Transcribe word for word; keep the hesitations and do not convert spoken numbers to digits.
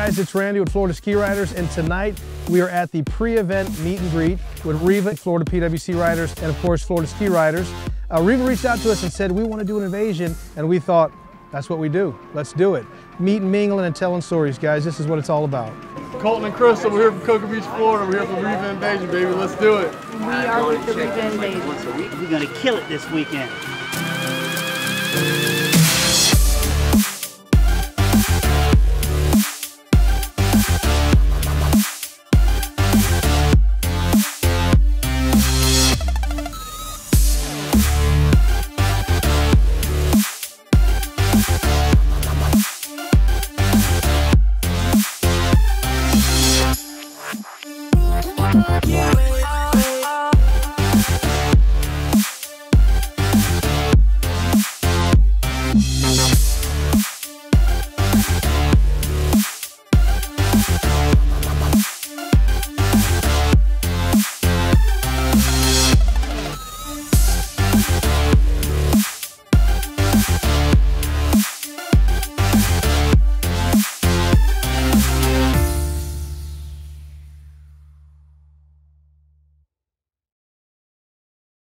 guys, it's Randy with Florida Ski Riders, and tonight we are at the pre-event meet and greet with RIVA, Florida P W C Riders, and of course Florida Ski Riders. Uh, RIVA reached out to us and said we want to do an invasion, and we thought that's what we do. Let's do it. Meet and mingling and telling stories, guys. This is what it's all about. Colton and Crystal, we're here from Cocoa Beach, Florida. We're here for the RIVA Invasion, baby. Let's do it. We are with the RIVA Invasion. Once a week. We're going to kill it this weekend. Yeah.